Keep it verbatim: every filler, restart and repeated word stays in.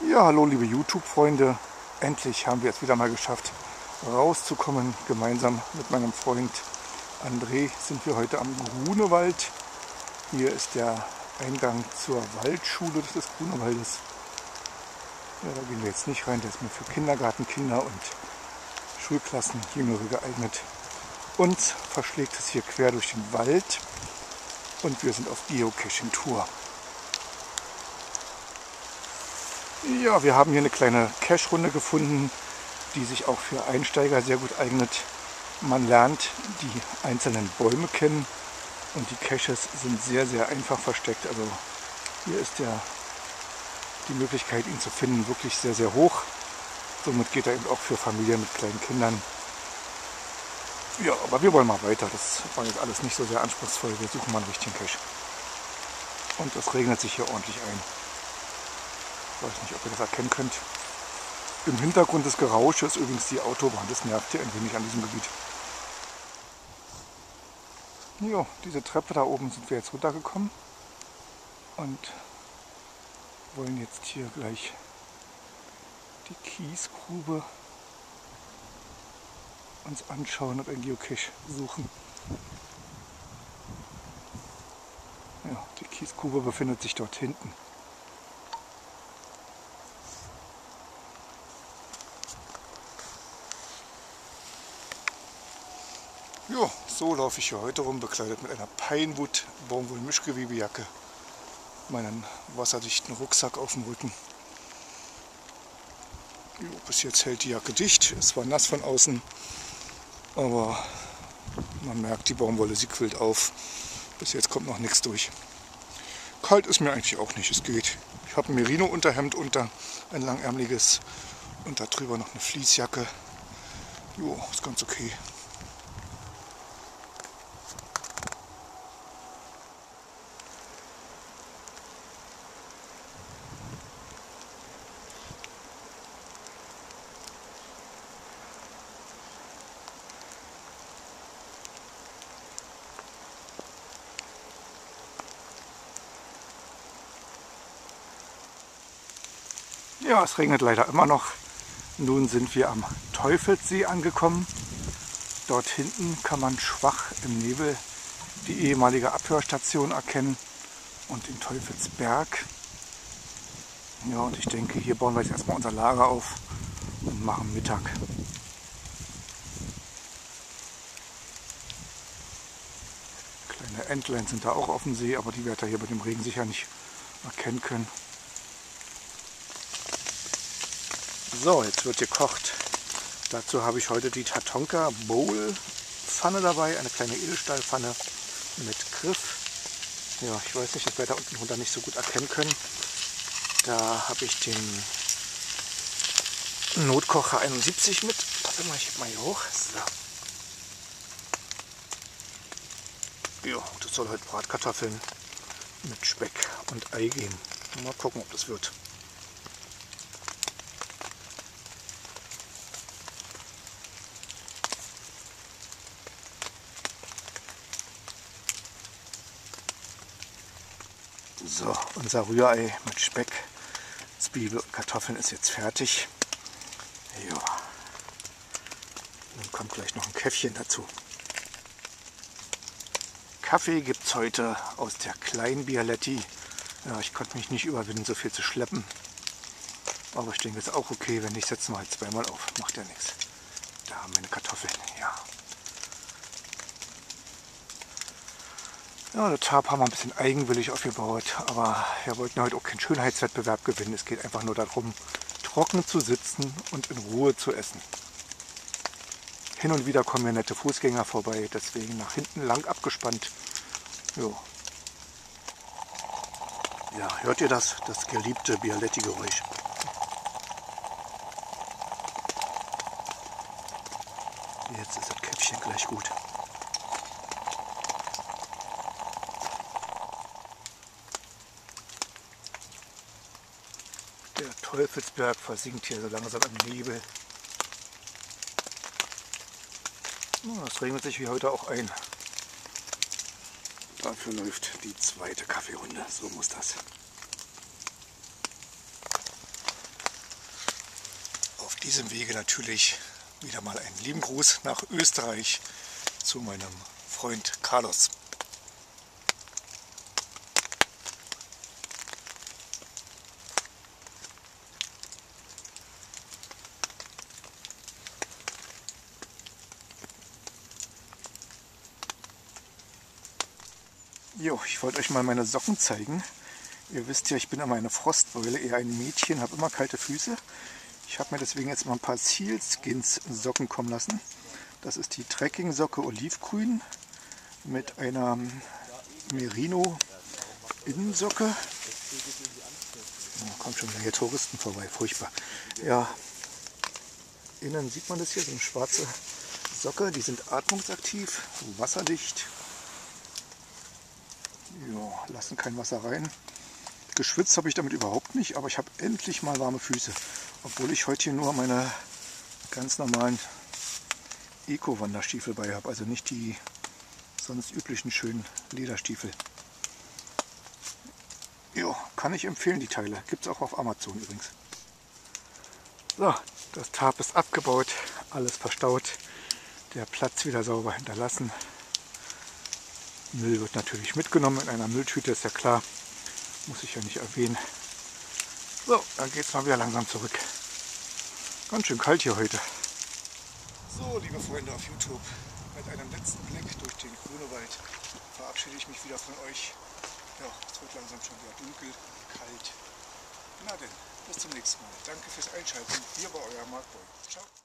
Ja, hallo liebe YouTube-Freunde. Endlich haben wir es wieder mal geschafft, rauszukommen. Gemeinsam mit meinem Freund André sind wir heute am Grunewald. Hier ist der Eingang zur Waldschule des Grunewaldes. Ja, da gehen wir jetzt nicht rein, der ist nur für Kindergartenkinder und Schulklassen, Jüngere geeignet. Uns verschlägt es hier quer durch den Wald und wir sind auf Geocaching-Tour. Ja, wir haben hier eine kleine Cache-Runde gefunden, die sich auch für Einsteiger sehr gut eignet. Man lernt die einzelnen Bäume kennen und die Caches sind sehr, sehr einfach versteckt. Also hier ist der, die Möglichkeit, ihn zu finden, wirklich sehr, sehr hoch. Somit geht er eben auch für Familien mit kleinen Kindern. Ja, aber wir wollen mal weiter. Das war jetzt alles nicht so sehr anspruchsvoll. Wir suchen mal einen richtigen Cache. Und es regnet sich hier ordentlich ein. Ich weiß nicht, ob ihr das erkennen könnt. Im Hintergrund des Gerausches übrigens die Autobahn. Das nervt hier ein wenig an diesem Gebiet. Jo, diese Treppe da oben sind wir jetzt runtergekommen und wollen jetzt hier gleich die Kiesgrube uns anschauen und ein Geocache suchen. Ja, die Kiesgrube befindet sich dort hinten. Ja, so laufe ich hier heute rum, bekleidet mit einer Pinewood Baumwoll-Mischgewebejacke, meinen wasserdichten Rucksack auf dem Rücken. Jo, bis jetzt hält die Jacke dicht, es war nass von außen, aber man merkt, die Baumwolle, sie quillt auf. Bis jetzt kommt noch nichts durch. Kalt ist mir eigentlich auch nicht, es geht. Ich habe ein Merino-Unterhemd unter, ein langärmliches und darüber noch eine Fleecejacke. Jo, ist ganz okay. Ja, es regnet leider immer noch. Nun sind wir am Teufelssee angekommen. Dort hinten kann man schwach im Nebel die ehemalige Abhörstation erkennen und den Teufelsberg. Ja, und ich denke, hier bauen wir jetzt erstmal unser Lager auf und machen Mittag. Kleine Entlein sind da auch auf dem See, aber die wird ihr hier bei dem Regen sicher nicht erkennen können. So, jetzt wird gekocht. Dazu habe ich heute die Tatonka Bowl Pfanne dabei, eine kleine Edelstahlpfanne mit Griff. Ja, ich weiß nicht, das werdet ihr unten drunter nicht so gut erkennen können. Da habe ich den Notkocher einundsiebzig mit. Warte mal, ich heb mal hier hoch. So. Ja, das soll heute Bratkartoffeln mit Speck und Ei geben. Mal gucken, ob das wird. So, unser Rührei mit Speck, Zwiebel und Kartoffeln ist jetzt fertig. Ja. Dann kommt gleich noch ein Käffchen dazu. Kaffee gibt es heute aus der kleinen Bialetti. Ja, ich konnte mich nicht überwinden, so viel zu schleppen. Aber ich denke, es ist auch okay, wenn ich setze mal halt zweimal auf. Macht ja nichts. Da haben wir eine Kartoffel. Ja. Ja, das Tarp haben wir ein bisschen eigenwillig aufgebaut, aber wir wollten heute auch keinen Schönheitswettbewerb gewinnen. Es geht einfach nur darum, trocken zu sitzen und in Ruhe zu essen. Hin und wieder kommen hier nette Fußgänger vorbei, deswegen nach hinten lang abgespannt. Jo. Ja, hört ihr das? Das geliebte Bialetti-Geräusch. Jetzt ist das Käppchen gleich gut. Der Teufelsberg versinkt hier so langsam im Nebel. Es regnet sich wie heute auch ein. Dafür läuft die zweite Kaffeerunde. So muss das. auf diesem Wege natürlich wieder mal einen lieben Gruß nach Österreich zu meinem Freund Carlos. Jo, ich wollte euch mal meine Socken zeigen. Ihr wisst ja, ich bin immer eine Frostbeule, eher ein Mädchen, habe immer kalte Füße. Ich habe mir deswegen jetzt mal ein paar Sealskins Socken kommen lassen. Das ist die Trekking-Socke Olivgrün mit einer Merino Innensocke. Oh, kommt schon wieder hier Touristen vorbei, furchtbar. Ja, innen sieht man das hier, so eine schwarze Socke, die sind atmungsaktiv, wasserdicht. Ja, lassen kein Wasser rein. Geschwitzt habe ich damit überhaupt nicht, aber ich habe endlich mal warme Füße. Obwohl ich heute hier nur meine ganz normalen Eco-Wanderstiefel bei habe, also nicht die sonst üblichen schönen Lederstiefel. Jo, kann ich empfehlen, die Teile. Gibt es auch auf Amazon übrigens. So, das Tarp ist abgebaut, alles verstaut, der Platz wieder sauber hinterlassen. Müll wird natürlich mitgenommen in einer Mülltüte, ist ja klar. Muss ich ja nicht erwähnen. So, dann geht es mal wieder langsam zurück. Ganz schön kalt hier heute. So, liebe Freunde auf YouTube, mit einem letzten Blick durch den Grunewald verabschiede ich mich wieder von euch. Ja, es wird langsam schon wieder dunkel, kalt. Na denn, bis zum nächsten Mal. Danke fürs Einschalten. Hier war euer Mark Boy. Ciao.